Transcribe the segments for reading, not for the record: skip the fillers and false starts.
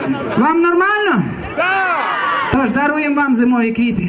Вам нормально? Так! Тож даруємо вам зимові квіти.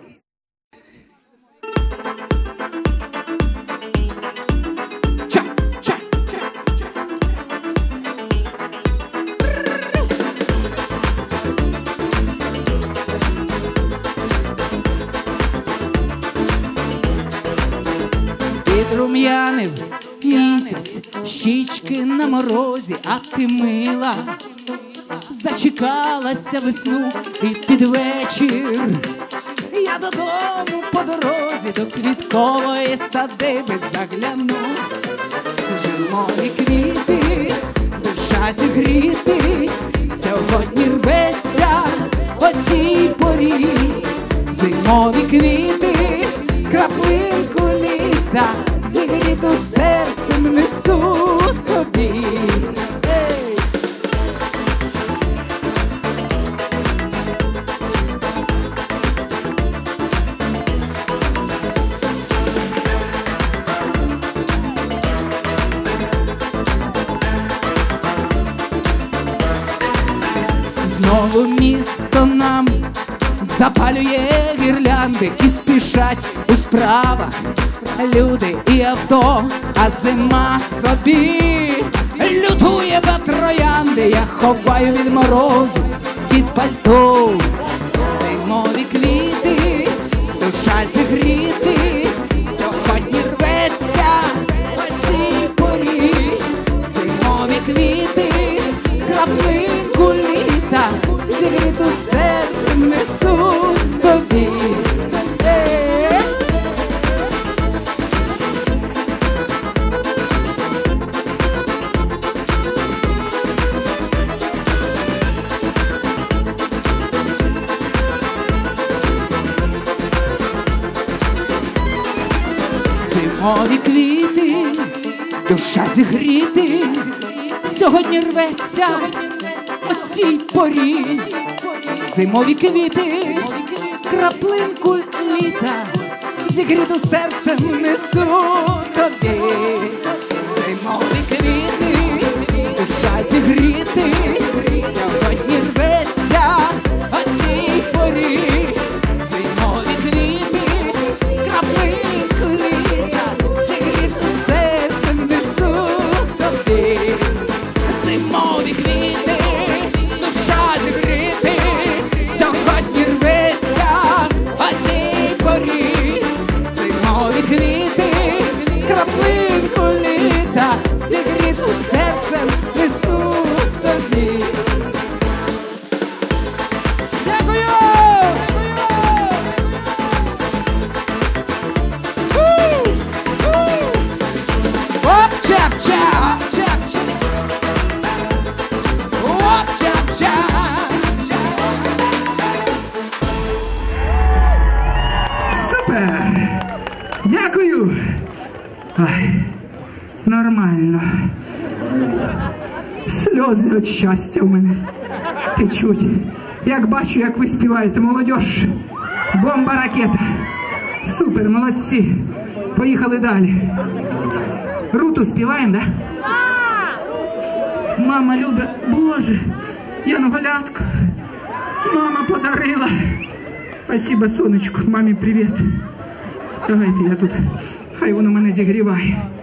Підрум'янив місяць, щічки на морозі, а ти мила. Зачекалася весну і під вечір я додому по дорозі до квіткової садиби загляну. Зимові квіти, душа зігріти, сьогодні рветься о цій порі. Зимові квіти, краплинку літа, зігріту серцем несу тобі. Знову місто нам запалює гірлянди і спішать у справах люди і авто, а зима собі лютує до троянди. Я ховаю від морозу під пальто. Зимові квіти, душа зігріти, сьогодні рветься о цій порі. Зимові квіти, краплинку літа, зігріту серцем несу тобі. Зимові квіти, душа зігріти, сьогодні рветься о цій порі. Зимові квіти, краплинку літа, зігріту серцем несу тобі. Зимові квіти, душа зігріти, сьогодні рветься о цій порі. Зимові квіти, краплинку літа, зігріту серцем несу тобі. Зимові квіти, душа зігріти, сьогодні рветься о цій порі. Зимові квіти, краплинку літа, зігріту серцем несу тобі. Дякую! Оп-чап-чап! Супер! Дякую! Ай, нормально. Сльози від щастя в мене течуть. Як бачу, як ви співаєте, молодіж. Бомба, ракета. Супер, молодці. Поїхали далі. Руту співаємо, да? Мама любить. Боже, янголятка. Мама подарила. Спасибо, сонечку. Мамі привіт. Давайте я тут. Хай воно мене зігріває.